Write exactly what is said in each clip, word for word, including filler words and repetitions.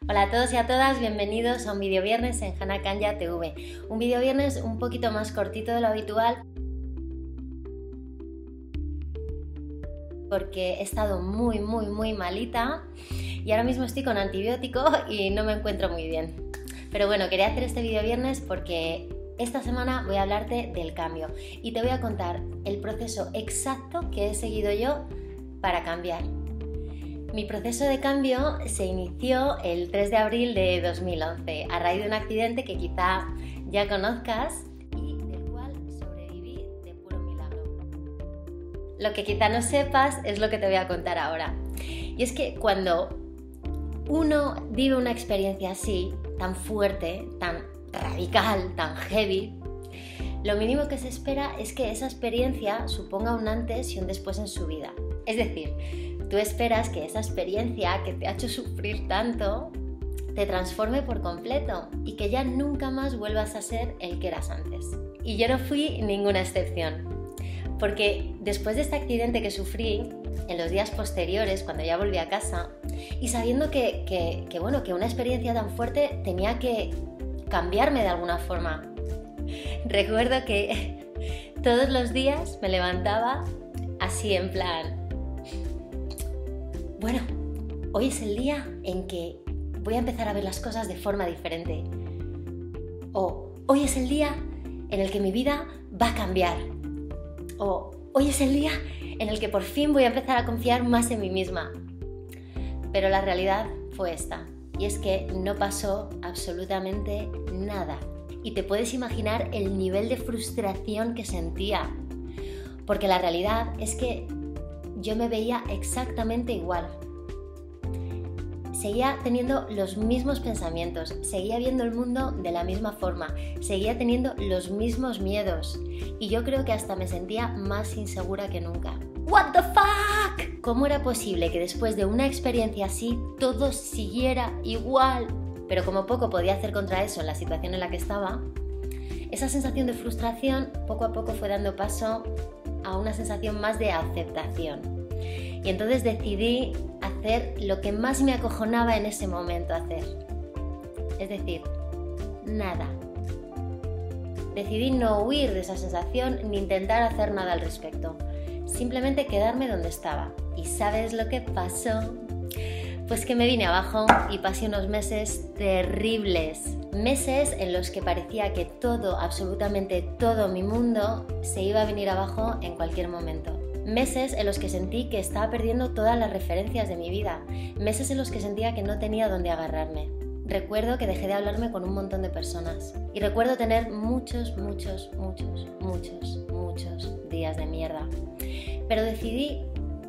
Hola a todos y a todas, bienvenidos a un video viernes en Hannah Kanya T V. Un video viernes un poquito más cortito de lo habitual porque he estado muy muy muy malita y ahora mismo estoy con antibiótico y no me encuentro muy bien. Pero bueno, quería hacer este video viernes porque esta semana voy a hablarte del cambio y te voy a contar el proceso exacto que he seguido yo para cambiar. Mi proceso de cambio se inició el tres de abril de dos mil once a raíz de un accidente que quizá ya conozcas y del cual sobreviví de puro milagro. Lo que quizá no sepas es lo que te voy a contar ahora. Y es que cuando uno vive una experiencia así, tan fuerte, tan radical, tan heavy, lo mínimo que se espera es que esa experiencia suponga un antes y un después en su vida. Es decir, tú esperas que esa experiencia que te ha hecho sufrir tanto te transforme por completo y que ya nunca más vuelvas a ser el que eras antes. Y yo no fui ninguna excepción, porque después de este accidente que sufrí, en los días posteriores, cuando ya volví a casa, y sabiendo que, que, que, bueno, que una experiencia tan fuerte tenía que cambiarme de alguna forma, recuerdo que todos los días me levantaba así en plan: bueno, hoy es el día en que voy a empezar a ver las cosas de forma diferente. O hoy es el día en el que mi vida va a cambiar. O hoy es el día en el que por fin voy a empezar a confiar más en mí misma. Pero la realidad fue esta. Y es que no pasó absolutamente nada. Y te puedes imaginar el nivel de frustración que sentía. Porque la realidad es que yo me veía exactamente igual. Seguía teniendo los mismos pensamientos, seguía viendo el mundo de la misma forma, seguía teniendo los mismos miedos y yo creo que hasta me sentía más insegura que nunca. ¿What the fuck? ¿Cómo era posible que después de una experiencia así todo siguiera igual? Pero como poco podía hacer contra eso en la situación en la que estaba, esa sensación de frustración poco a poco fue dando paso a una sensación más de aceptación. Y entonces decidí hacer lo que más me acojonaba en ese momento hacer. Es decir, nada. Decidí no huir de esa sensación ni intentar hacer nada al respecto. Simplemente quedarme donde estaba. ¿Y sabes lo que pasó? Pues que me vine abajo y pasé unos meses terribles. Meses en los que parecía que todo, absolutamente todo mi mundo se iba a venir abajo en cualquier momento. Meses en los que sentí que estaba perdiendo todas las referencias de mi vida. Meses en los que sentía que no tenía dónde agarrarme. Recuerdo que dejé de hablarme con un montón de personas. Y recuerdo tener muchos, muchos, muchos, muchos, muchos días de mierda. Pero decidí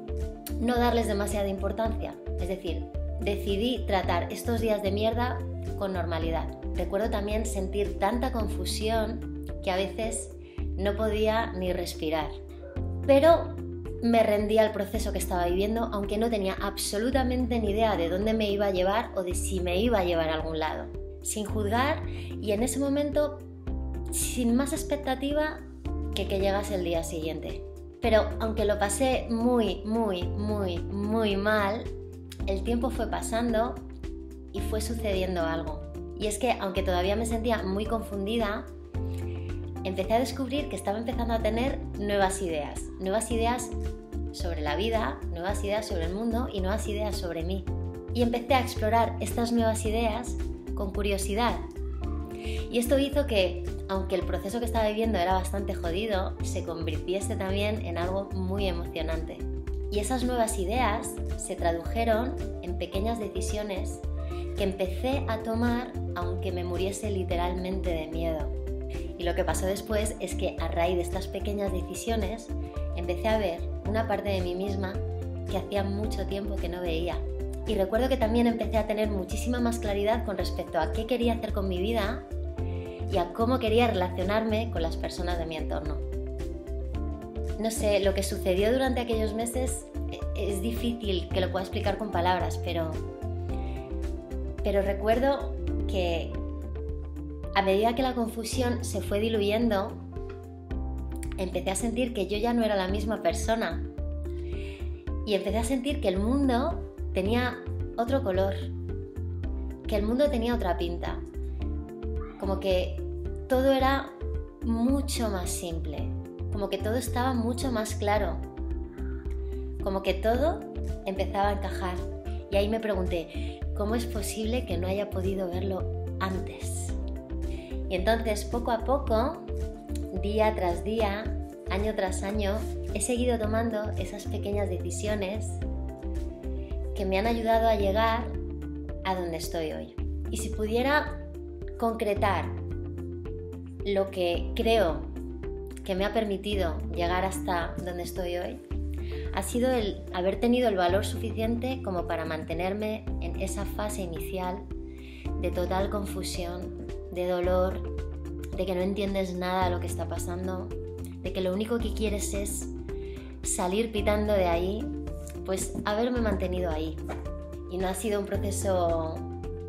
no darles demasiada importancia. Es decir, decidí tratar estos días de mierda con normalidad. Recuerdo también sentir tanta confusión que a veces no podía ni respirar. Pero me rendí al proceso que estaba viviendo, aunque no tenía absolutamente ni idea de dónde me iba a llevar o de si me iba a llevar a algún lado. Sin juzgar y en ese momento sin más expectativa que que llegase el día siguiente. Pero aunque lo pasé muy, muy, muy, muy mal, el tiempo fue pasando y fue sucediendo algo. Y es que aunque todavía me sentía muy confundida, empecé a descubrir que estaba empezando a tener nuevas ideas, nuevas ideas sobre la vida, nuevas ideas sobre el mundo y nuevas ideas sobre mí. Y empecé a explorar estas nuevas ideas con curiosidad. Y esto hizo que, aunque el proceso que estaba viviendo era bastante jodido, se convirtiese también en algo muy emocionante. Y esas nuevas ideas se tradujeron en pequeñas decisiones que empecé a tomar aunque me muriese literalmente de miedo. Y lo que pasó después es que a raíz de estas pequeñas decisiones empecé a ver una parte de mí misma que hacía mucho tiempo que no veía. Y recuerdo que también empecé a tener muchísima más claridad con respecto a qué quería hacer con mi vida y a cómo quería relacionarme con las personas de mi entorno. No sé, lo que sucedió durante aquellos meses es difícil que lo pueda explicar con palabras, pero, pero recuerdo que a medida que la confusión se fue diluyendo, empecé a sentir que yo ya no era la misma persona y empecé a sentir que el mundo tenía otro color, que el mundo tenía otra pinta, como que todo era mucho más simple, como que todo estaba mucho más claro, como que todo empezaba a encajar. Y ahí me pregunté, ¿cómo es posible que no haya podido verlo antes? Y entonces, poco a poco, día tras día, año tras año, he seguido tomando esas pequeñas decisiones que me han ayudado a llegar a donde estoy hoy. Y si pudiera concretar lo que creo que me ha permitido llegar hasta donde estoy hoy, ha sido el haber tenido el valor suficiente como para mantenerme en esa fase inicial de total confusión, de dolor, de que no entiendes nada de lo que está pasando, de que lo único que quieres es salir pitando de ahí, pues haberme mantenido ahí. Y no ha sido un proceso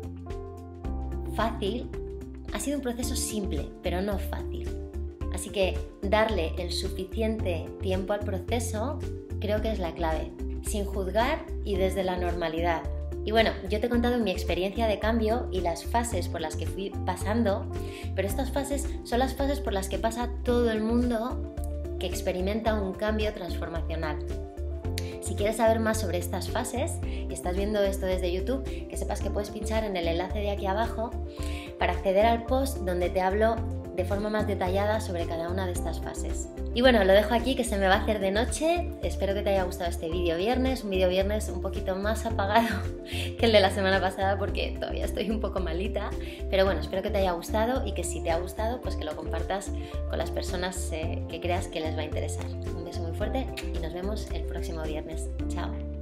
fácil, ha sido un proceso simple, pero no fácil. Así que darle el suficiente tiempo al proceso creo que es la clave, sin juzgar y desde la normalidad. Y bueno, yo te he contado mi experiencia de cambio y las fases por las que fui pasando, pero estas fases son las fases por las que pasa todo el mundo que experimenta un cambio transformacional. Si quieres saber más sobre estas fases y estás viendo esto desde YouTube, que sepas que puedes pinchar en el enlace de aquí abajo para acceder al post donde te hablo de forma más detallada sobre cada una de estas fases. Y bueno, lo dejo aquí que se me va a hacer de noche. Espero que te haya gustado este vídeo viernes, un vídeo viernes un poquito más apagado que el de la semana pasada porque todavía estoy un poco malita, pero bueno, espero que te haya gustado y que si te ha gustado, pues que lo compartas con las personas eh, que creas que les va a interesar. Un beso muy fuerte y nos vemos el próximo viernes. Chao.